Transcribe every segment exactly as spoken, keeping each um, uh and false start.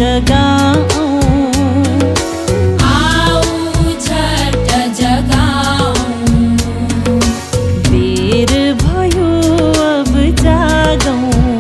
जगाऊं, आऊं झट जगाऊं, बेर भयो अब जागऊं।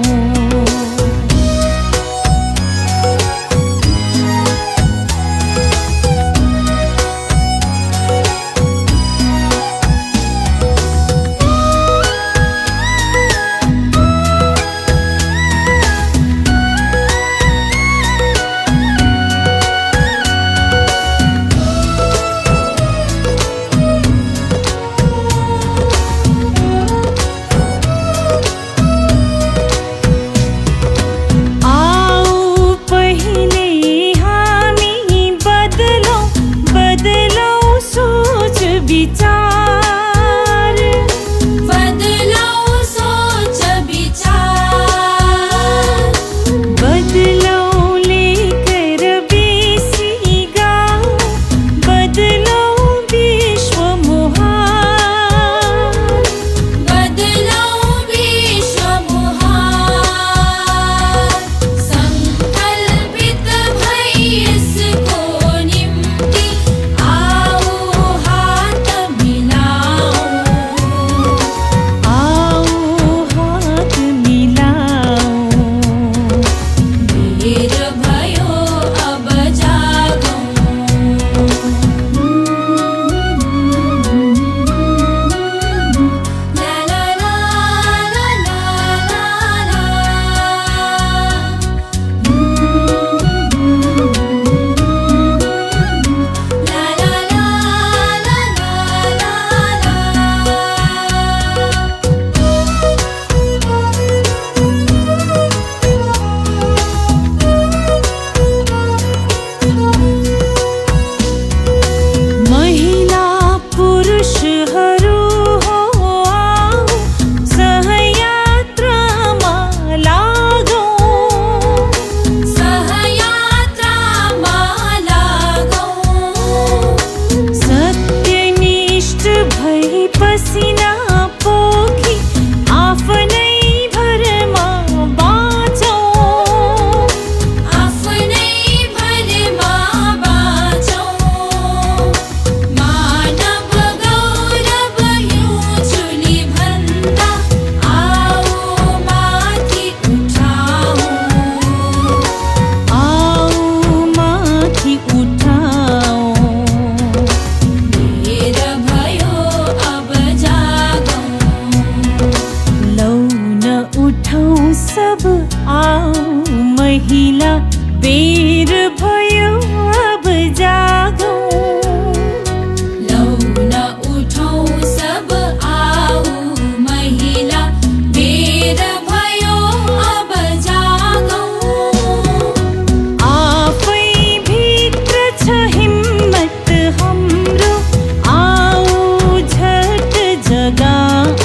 सब आऊं महिला, बेर भयो अब जागऊं। लौ न उठौं सब आऊं महिला, बेर भयो अब जागऊं। आफै भित्र छ हिम्मत हाम्रो, आऊ झट जगाऊं।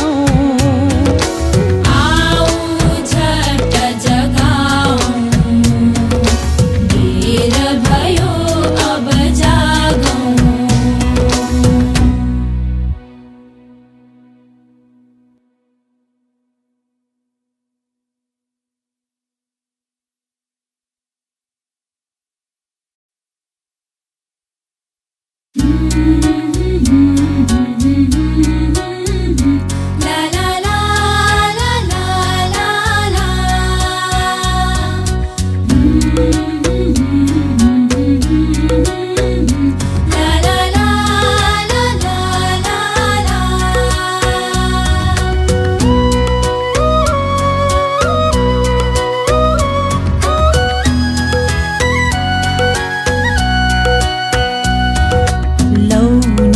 लौ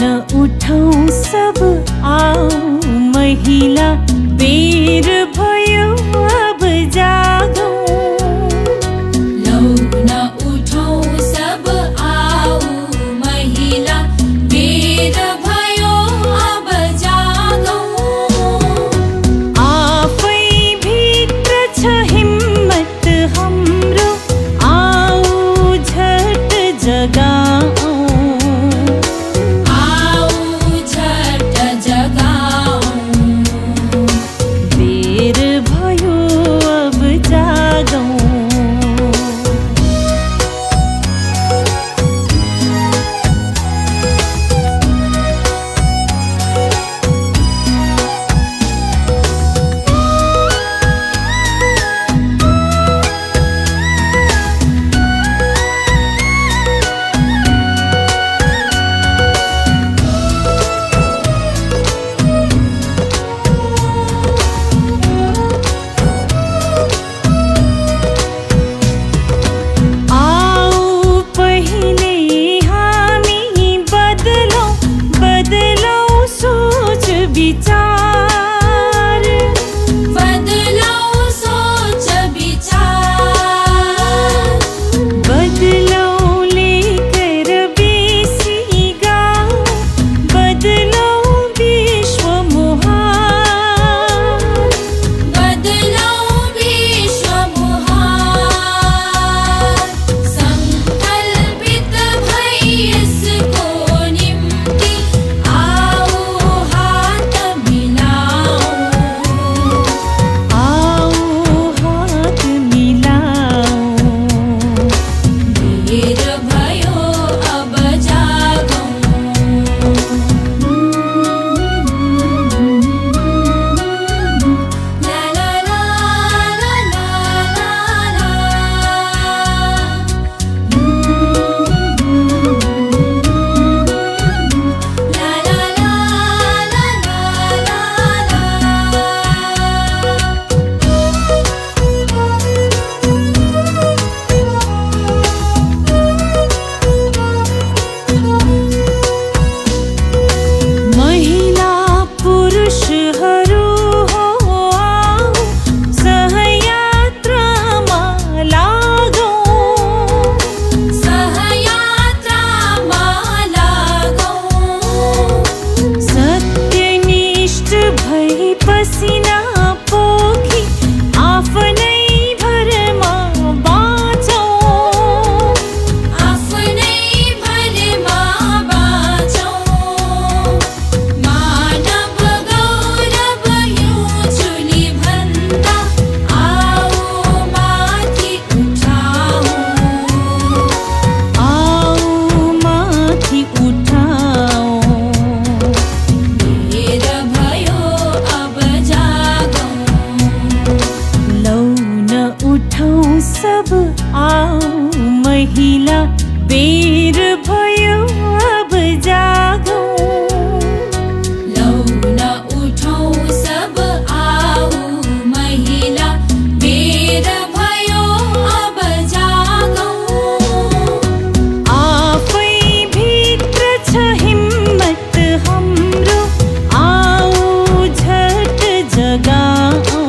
महिला बेर भयो अब जागौं। लौ न उठौं सब आऊ महिला बेर भयो अब जागौं। आफै भित्र छ हिम्मत हाम्रो आऊ झट जगाऊं।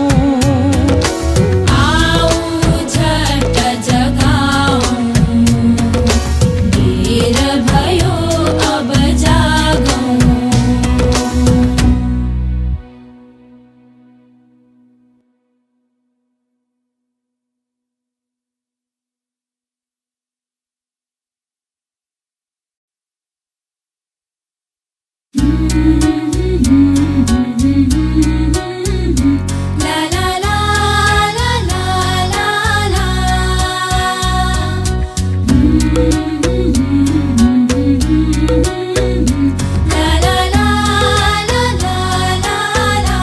आऊ झट जगाऊं बेर भयो अब जागौं। ला ला ला ला ला ला ला। ला ला ला ला ला ला ला।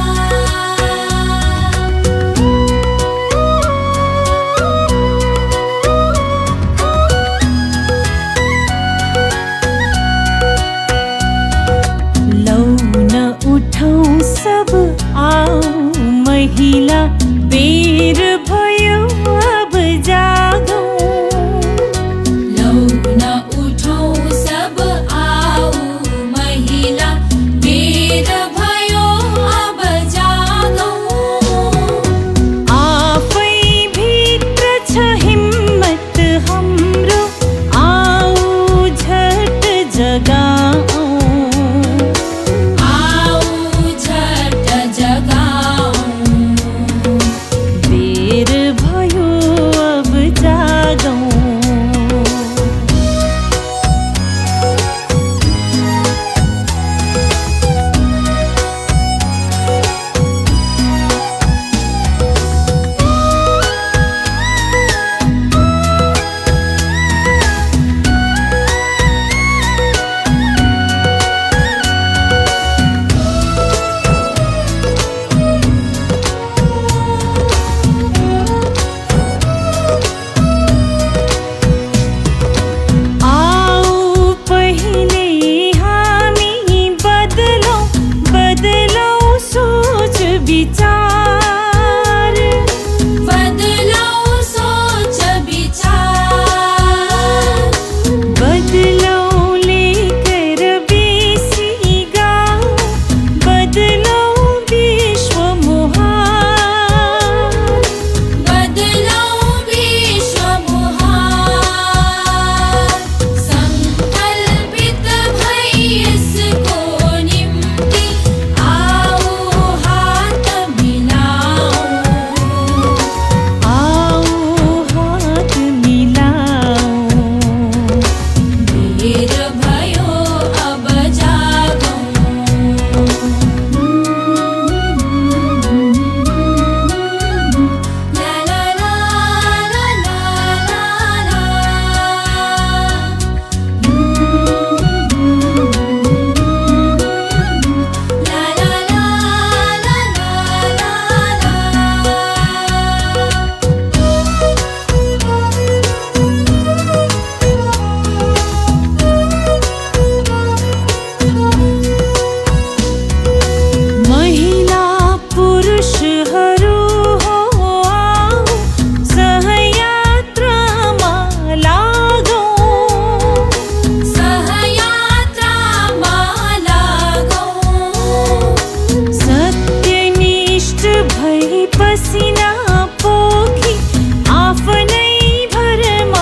लौ न उठौं सब आऊ महिला बेर भयो अब जागौं। लौ न उठौं सब आऊ महिला बेर भयो अब जागौं। आफै भित्र छ हिम्मत हाम्रो आऊ झट जगाऊं। आऊ झट जगाऊं बेर भयो अब जागौं। आऊ पहिले हामी बदलौं बदलौं सोच विचार। बदलौं सोच विचार। बदलौं लेकर बेसी गाउँ बदलौं विश्व मुहार। बदलौं विश्व मुहार। संकल्पित भई यसको निम्ति आऊ हात मिलाऊं। आऊ हात मिलाऊं। बेर भयो अब जागौं। ला ला ला ला ला ला ला। ला ला ला ला ला ला ला। महिला पुरुषहरू हो आऊ सहयात्रामा लागौं। सहयात्रामा लागौं। सत्यनिष्ठ भई पसिना पोखी आफ्नै भरमा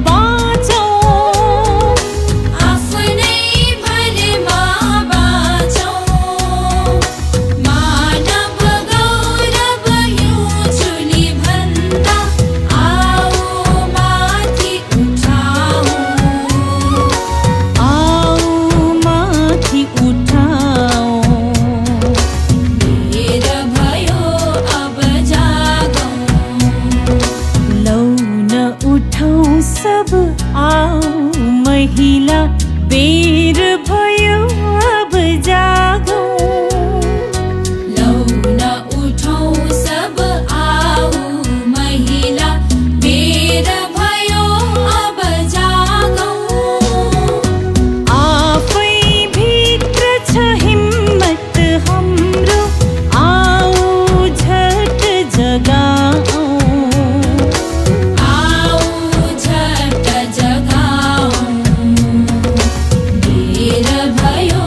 बाँचौं। आफ्नै भरमा बाँचौं। मानव गौरव यो चुली भन्दा आऊ माथि उठाऊं। आऊ माथि उठाऊं। बेर भयो अब जागौं। लौ न उठौं सब आऊ महिला बेर भयो अब जागौं। लौ न उठौं सब आऊ महिला बेर भयो अब भयो